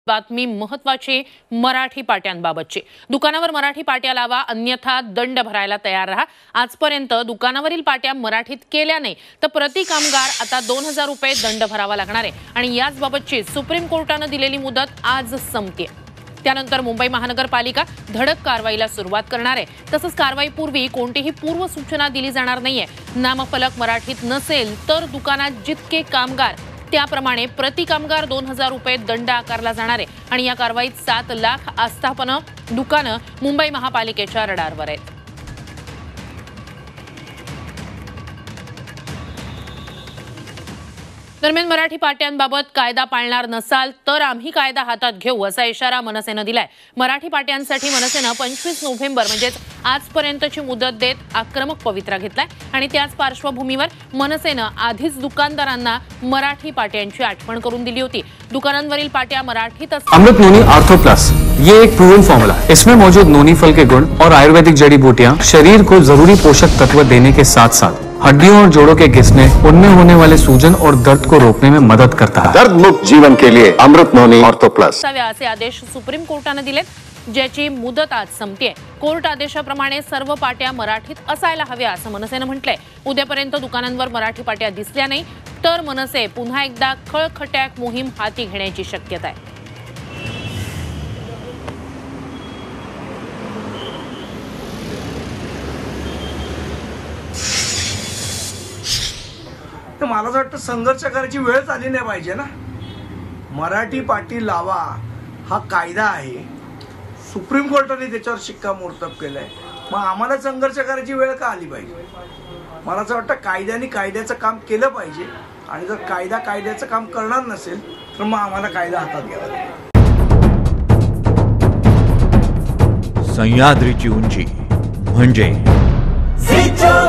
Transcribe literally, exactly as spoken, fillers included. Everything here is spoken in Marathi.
बातमी महत्वाची मराठी पाट्यांबाबतची। दुकानावर मराठी पाट्या लावा अन्यथा दंड भरायला तयार राहा। आजपर्यंत दुकानावरील पाट्या मराठीत केल्या नाही तर प्रति कामगार आता दोन हजार रुपये दंड भरावा लागणार आहे आणि याच बाबतची सुप्रीम कोर्टाने दिलेली मुदत आज संपते। त्यानंतर मुंबई महानगरपालिका धडक कारवाईला सुरुवात करणार आहे। तसंच कारवाईपूर्वी कोणतीही पूर्व सूचना दिली जाणार नाहीये। नामफलक मराठीत नसेल तर दुकानात जितके कामगार त्याप्रमाणे प्रति कामगार दोन हजार रुपये दंड आकारला जाणार आहे आणि या कारवाईत सात लाख आस्थापना दुकानं मुंबई महापालिकेच्या रडारवर आहेत। दरम्यान मराठी पाट्यांबाबत कायदा पाळणार नसाल तर आम्ही कायदा हातात घेऊ असा इशारा मनसेने दिलाय। मराठी पाट्यांसाठी मनसेने पंचवीस नोव्हेंबर म्हणजे आजपर्यंतची मुदत देत आक्रमक पवित्रा घेतलाय आणि त्याच पार्श्वभूमीवर मनसेने आधीच दुकानदारांना मराठी पाट्यांची आठवण करून दिली होती। दुकानांवरील पाट्या मराठीत अमृत नोनी आर्थो प्लस ये एक प्रूवन फॉर्मूला है। इसमें मौजूद नोनी फल के गुण और आयुर्वेदिक जड़ी बूटियां शरीर को जरूरी पोषक तत्व देने के साथ साथ हड्डियों और जोड़ों के घिसने, उनमें होने वाले सूजन और दर्द को रोकने में मदद करता है। दर्द मुक्त जीवन के लिए अमृत नोनी ऑर्थो प्लस। असे आदेश सुप्रीम कोर्टाने दिलेत, ज्याची मुदत आज संपते। कोर्ट आदेशाप्रमाणे सर्व पाट्या मराठीत असायला हव्या असं मनसेने म्हटलंय। उद्यापर्यंत दुकानांवर मराठी पाट्या दिसल्या नाही तर मनसे पुन्हा एकदा खळखट्याक मोहीम हाती घेण्याची शक्यता आहे। तर मला असं वाटतं संघर्ष करायची वेळच आली नाही पाहिजे ना। मराठी पाटी लावा हा कायदा आहे, सुप्रीम कोर्टाने त्याच्यावर शिक्कामोर्तब केलंय, मग आम्हाला संघर्ष करायची वेळ का आली पाहिजे? मला असं वाटतं कायद्याने कायद्याचं काम केलं पाहिजे आणि जर कायदा कायद्याचं काम करणार नसेल तर मग आम्हाला कायदा हातात घ्यावा लागेल। सह्याद्रीची उंची म्हणजे